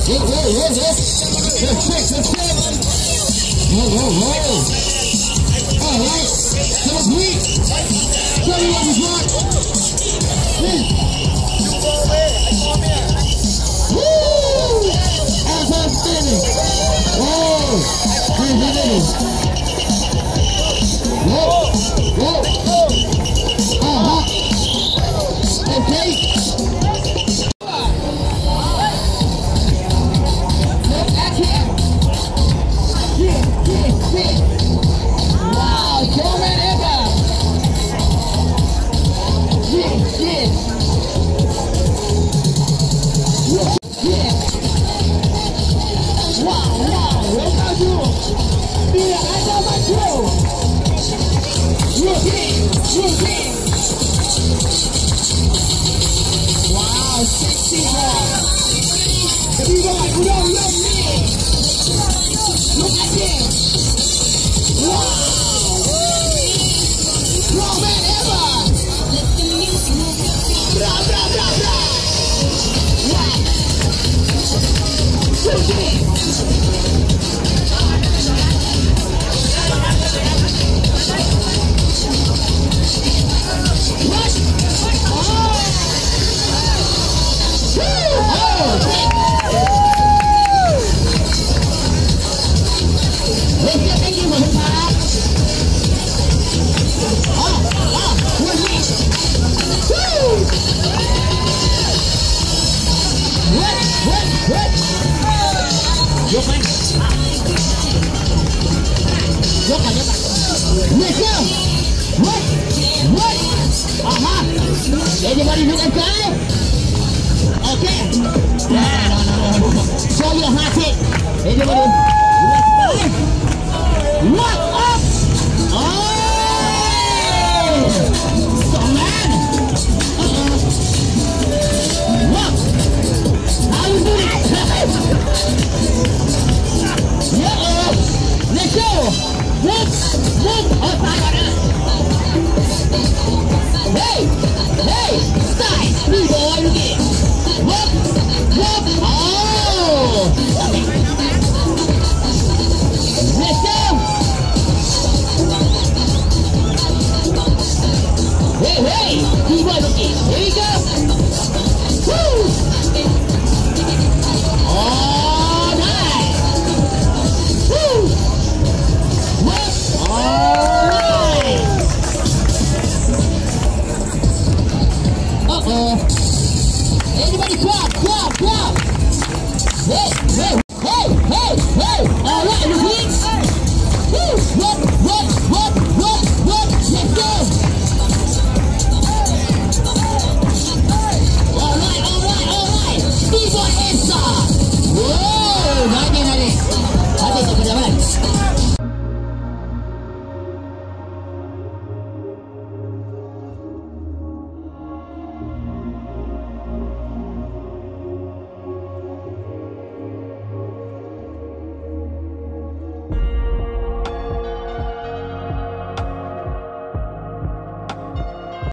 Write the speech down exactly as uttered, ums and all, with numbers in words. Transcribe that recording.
Whoa, whoa, whoa, whoa. Let's check, let's check. Whoa, whoa, whoa. All right. That was weak. Tell me what was wrong. Woo! As I'm standing. Oh, here's the nigga. Whoa, whoa. Uh-huh. Okay. Wow, sexy boy. Everybody, put on your knee. Look at him. Wow. Strong man ever. Bra, bra, bra, bra. Wow. Shoot me. What? Oh. Anybody hit that guy? Okay. No, no, no, no, no. Show your hot hit. Anybody? What up? Oh! Strong man. Uh-oh. What? How you doing? Uh-oh. Let's go. Whoop, whoop. Oh, I got it. Hey, hey, stop. Me boy, look at it. Whoop, whoop. Oh. Let's go. Hey, hey, B-boy, look at it. Here we go. Woo. All right. Woo. Whoop. All right. Uh-oh. Anybody clap, clap, clap. Hey, hey.